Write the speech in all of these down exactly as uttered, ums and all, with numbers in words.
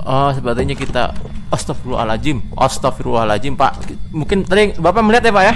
Oh, sepertinya kita astagfirullahaladzim. Astagfirullahaladzim, Pak. Mungkin tadi Bapak melihat ya, Pak ya?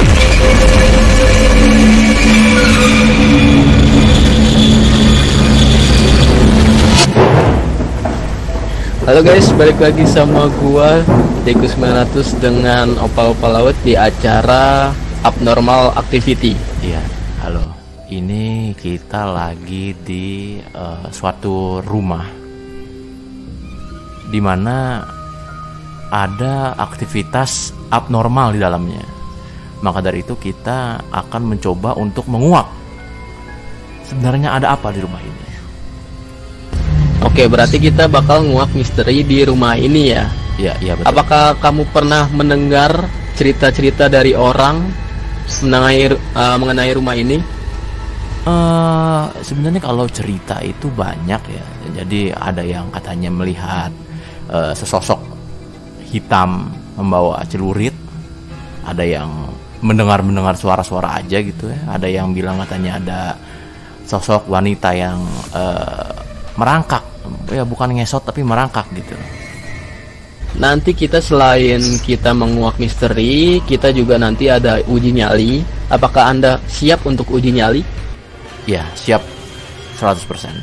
Halo guys, balik lagi sama gua Deku sembilan ratus dengan Opal-Opal Laut di acara Abnormal Activity. Iya, halo. Ini kita lagi di uh, suatu rumah di mana ada aktivitas abnormal di dalamnya. Maka dari itu kita akan mencoba untuk menguak sebenarnya ada apa di rumah ini. Oke, berarti kita bakal nguak misteri di rumah ini ya. Iya, iya betul. Apakah kamu pernah mendengar cerita-cerita dari orang mengenai uh, mengenai rumah ini? Uh, sebenarnya kalau cerita itu banyak ya. Jadi ada yang katanya melihat uh, sesosok hitam membawa celurit. Ada yang mendengar-mendengar suara-suara aja gitu ya. Ada yang bilang katanya ada sosok wanita yang uh, merangkak. Ya bukan ngesot tapi merangkak gitu. Nanti kita selain kita menguak misteri, kita juga nanti ada uji nyali. Apakah Anda siap untuk uji nyali? Ya, siap seratus persen.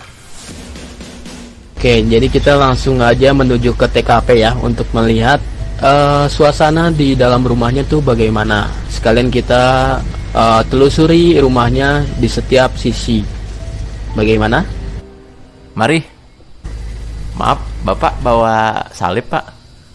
Oke, jadi kita langsung aja menuju ke T K P ya untuk melihat uh, suasana di dalam rumahnya tuh bagaimana. Sekalian kita uh, telusuri rumahnya di setiap sisi. Bagaimana? Mari. Maaf, Bapak bawa salib, Pak.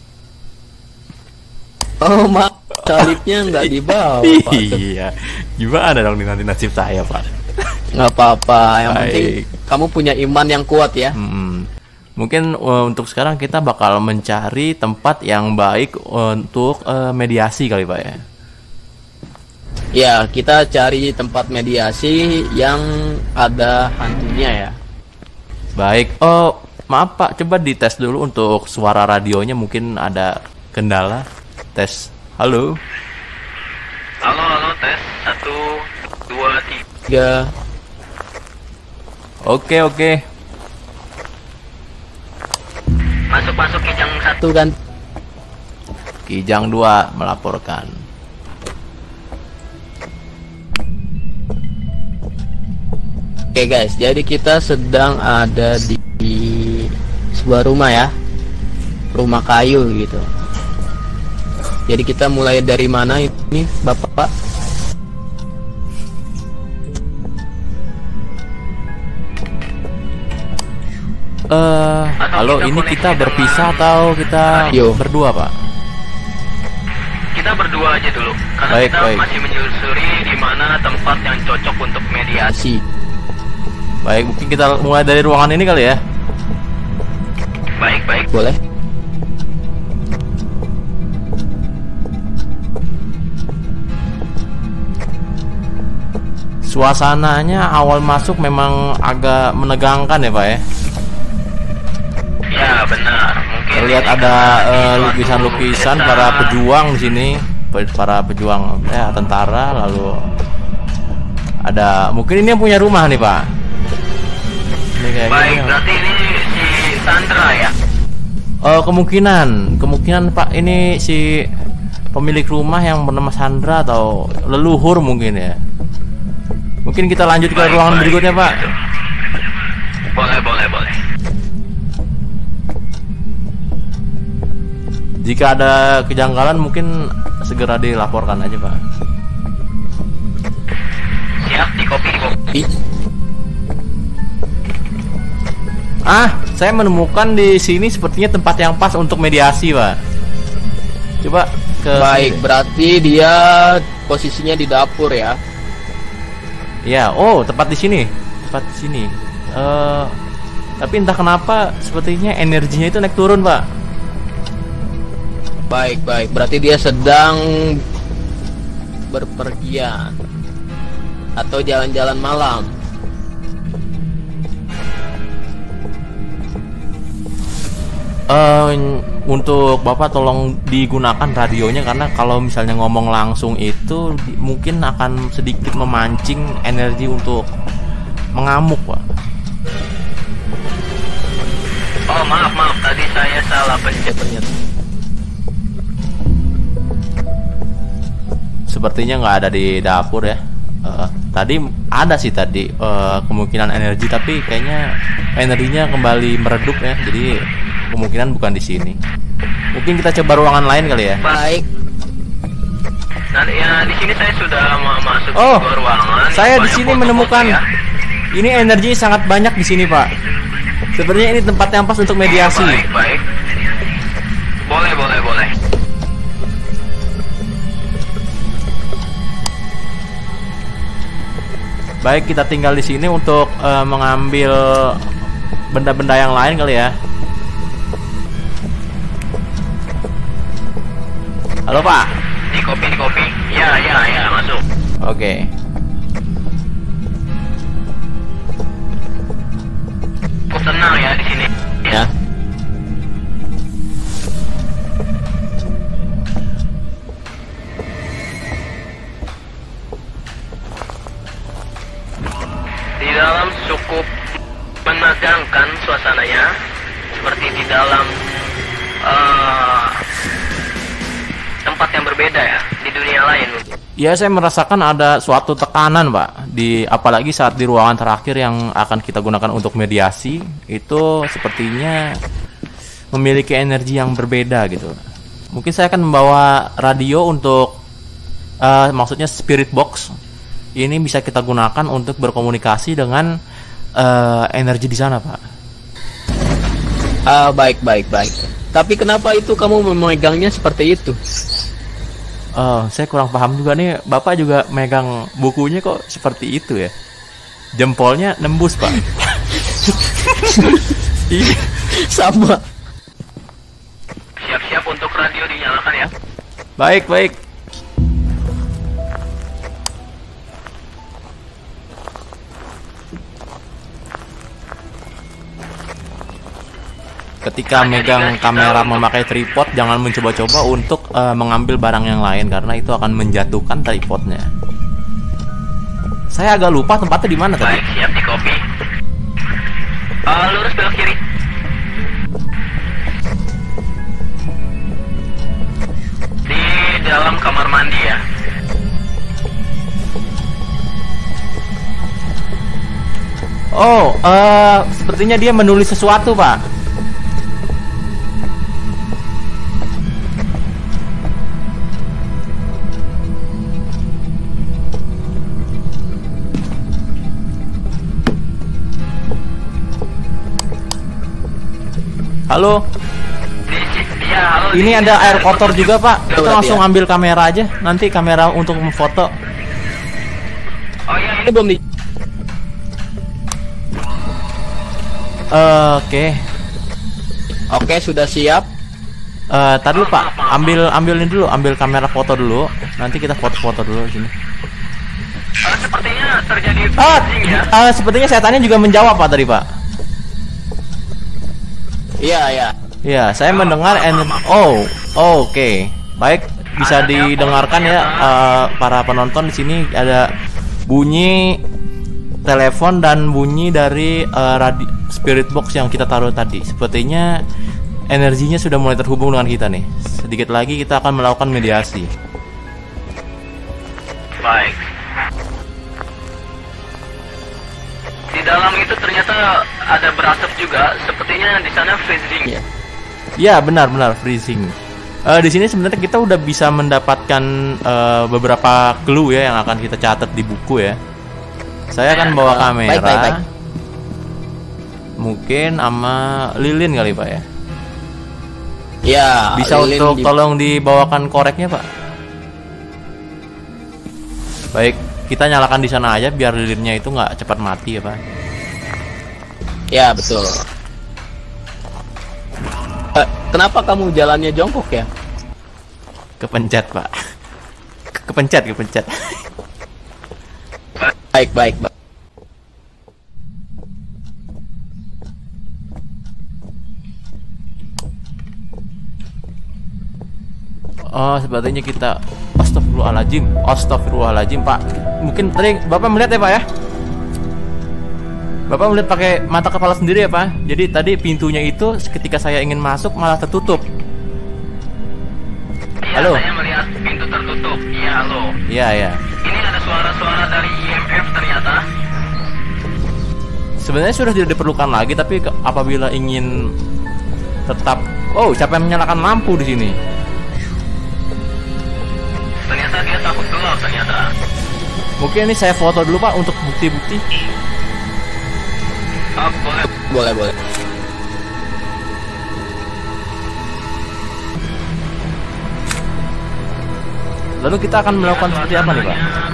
Oh, maaf, salibnya nggak dibawa, Pak. Iya, gimana dong nanti nasib saya, Pak? Nggak apa-apa, yang Baik. penting kamu punya iman yang kuat ya. Hmm, mungkin uh, untuk sekarang kita bakal mencari tempat yang baik untuk uh, mediasi kali, Pak ya. Ya, kita cari tempat mediasi yang ada hantunya ya. Baik. Oh, maaf Pak, coba dites dulu untuk suara radionya, mungkin ada kendala. Tes. Halo. Halo, halo, tes. Satu, dua, Tiga. Oke, oke. Masuk, masuk kijang satu. Tuh kan. Kijang dua melaporkan. Oke guys, jadi kita sedang ada di, di sebuah rumah ya, rumah kayu gitu. Jadi kita mulai dari mana ini, Bapak? Eh, uh, halo, ini kita berpisah atau kita Yo. berdua, Pak? Kita berdua aja dulu, karena Baik, kita baik. masih menyusuri di mana tempat yang cocok untuk mediasi. Baik, mungkin kita mulai dari ruangan ini kali ya. Baik, baik. Boleh? Suasananya awal masuk memang agak menegangkan ya, Pak ya. Ya, benar. Mungkin Terlihat ini ada karena eh, suatu lukisan-lukisan desa. para pejuang di sini, para pejuang ya tentara, lalu ada mungkin ini yang punya rumah nih, Pak. Ini kayak Baik, gini. berarti ini si Sandra ya. Oh, kemungkinan, kemungkinan Pak ini si pemilik rumah yang bernama Sandra atau leluhur mungkin ya. Mungkin kita lanjut ke Baik, ruangan baik. berikutnya, Pak. Boleh, boleh, boleh. Jika ada kejanggalan mungkin segera dilaporkan aja, Pak. Siap, di kopi, di kopi. Ah, saya menemukan di sini sepertinya tempat yang pas untuk mediasi, Pak. Coba ke Baik, berarti dia posisinya di dapur ya. Ya, oh, tepat di sini. Tepat di sini. Eh, tapi entah kenapa sepertinya energinya itu naik turun, Pak. Baik, baik. Berarti dia sedang berpergian atau jalan-jalan malam. Eh, untuk Bapak tolong digunakan radionya karena kalau misalnya ngomong langsung itu di- mungkin akan sedikit memancing energi untuk mengamuk, Pak. Oh, maaf, maaf. Tadi saya saya salah pencet ternyata. Sepertinya nggak ada di dapur ya. Uh, tadi ada sih tadi uh, kemungkinan energi, tapi kayaknya energinya kembali meredup ya. Jadi kemungkinan bukan di sini. Mungkin kita coba ruangan lain kali ya. Baik. Nah, ya di sini saya sudah mau masuk Oh, ke ruangan. saya di Banyak sini foto-foto menemukan ya. ini energi sangat banyak di sini, Pak. Sepertinya ini tempat yang pas untuk mediasi. Baik, baik. Boleh, boleh, boleh. Baik, kita tinggal di sini untuk uh, mengambil benda-benda yang lain kali ya. Halo, Pak. Di kopi, di kopi. Ya, ya, ya, masuk. Oke. Cukup tenang ya di sini. Ya. Di dalam cukup menegangkan suasananya, seperti di dalam uh, tempat yang berbeda ya, di dunia lain mungkin. Ya, saya merasakan ada suatu tekanan, Pak. Di apalagi saat di ruangan terakhir yang akan kita gunakan untuk mediasi, itu sepertinya memiliki energi yang berbeda gitu. Mungkin saya akan membawa radio untuk uh, maksudnya spirit box. Ini bisa kita gunakan untuk berkomunikasi dengan uh, energi di sana, Pak. Ah, baik, baik, baik. Tapi kenapa itu kamu memegangnya seperti itu? Oh, saya kurang paham juga nih. Bapak juga megang bukunya kok seperti itu ya. Jempolnya nembus, Pak. Iya. Sama. Siap-siap untuk radio dinyalakan ya. Baik, baik. Ketika megang kamera memakai tripod, jangan mencoba-coba untuk uh, mengambil barang yang lain karena itu akan menjatuhkan tripodnya. Saya agak lupa tempatnya di mana tadi. Baik, siap di kopi. Uh, lurus belok kiri. Di dalam kamar mandi ya. Oh, uh, sepertinya dia menulis sesuatu, Pak. Halo. Ya, halo. Ini ada air kotor juga, Pak. Kita Berarti langsung ya. ambil kamera aja. Nanti kamera untuk memfoto. Oh iya, Ini belum di. Eh, Oke. Oke, sudah siap. Eh, tadi dulu, Pak. Ambil ambil ini dulu, ambil kamera foto dulu. Nanti kita foto-foto dulu di sini. uh, sepertinya terjadi Ah, freezing ya. eh, sepertinya setannya juga menjawab, Pak, tadi, Pak. Iya, ya. Ya, saya mendengar energi. Oh, oh, oke. Baik, bisa didengarkan ya eh, para penonton di sini ada bunyi telepon dan bunyi dari eh, radio spirit box yang kita taruh tadi. Sepertinya energinya sudah mulai terhubung dengan kita nih. Sedikit lagi kita akan melakukan mediasi. Baik. Di dalam itu ternyata ada berasap juga. Sepertinya di sana freezing. Iya. Ya, benar-benar freezing. Eh, di sini sebenarnya kita udah bisa mendapatkan eh, beberapa clue ya yang akan kita catat di buku ya. Saya akan bawa kamera. Baik, baik, baik. Mungkin sama lilin kali, Pak ya. Ya. Bisa lilin untuk di- tolong dibawakan koreknya, Pak. Baik, kita nyalakan di sana aja biar lilinnya itu nggak cepat mati ya, Pak. Ya, betul. Eh, kenapa kamu jalannya jongkok ya? Kepencet, Pak. Kepencet, kepencet. Baik, baik, baik. Oh, sepertinya kita Astagfirullahaladzim. Astagfirullahaladzim, Pak. Mungkin tadi Bapak melihat ya, Pak ya? Bapak melihat pakai mata kepala sendiri ya, Pak? Jadi tadi pintunya itu ketika saya ingin masuk malah tertutup. Iya, Halo? saya melihat pintu tertutup. Iya, halo. Iya, iya. Ini ada suara-suara dari I M F ternyata. Sebenarnya sudah tidak diperlukan lagi, tapi ke- apabila ingin tetap, oh, siapa yang menyalakan lampu di sini? Ternyata dia takut gelap ternyata. Mungkin ini saya foto dulu, Pak, untuk bukti-bukti. Oh, boleh. Boleh, boleh. Lalu kita akan melakukan seperti apa nih, Pak?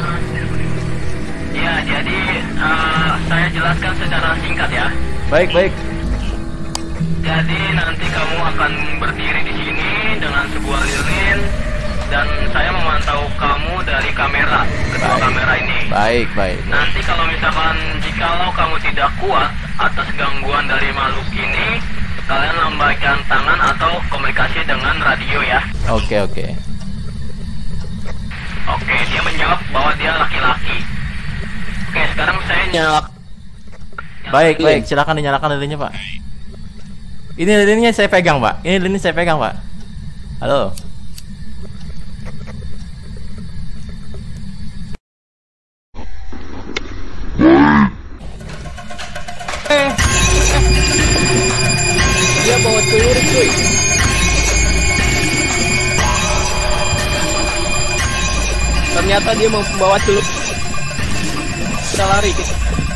Ya, jadi eh, saya jelaskan secara singkat ya. Baik, baik. Jadi nanti kamu akan berdiri di sini dengan sebuah lilin dan saya memantau kamu dari kamera, kedua Baik. kamera ini. Baik, baik. Nanti kalau misalkan jikalau kamu tidak kuat atas gangguan dari makhluk ini, kalian lambaikan tangan atau komunikasi dengan radio ya. Oke, oke. Oke, dia menjawab bahwa dia laki-laki. Oke, sekarang saya Nyala. Baik, baik. Silakan dinyalakan lilinnya, Pak. Ini lilinnya saya pegang, Pak. Ini lilinnya saya pegang, Pak. Halo. Dia bawa celurit, cuy. Ternyata dia membawa celurit. Kita lari. Kita.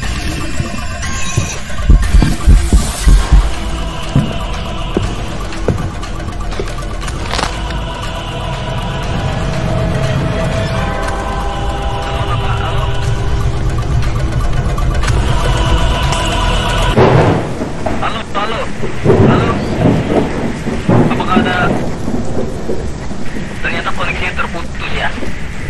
Halo, halo, halo. Apakah ada? Ternyata koneksinya terputus ya.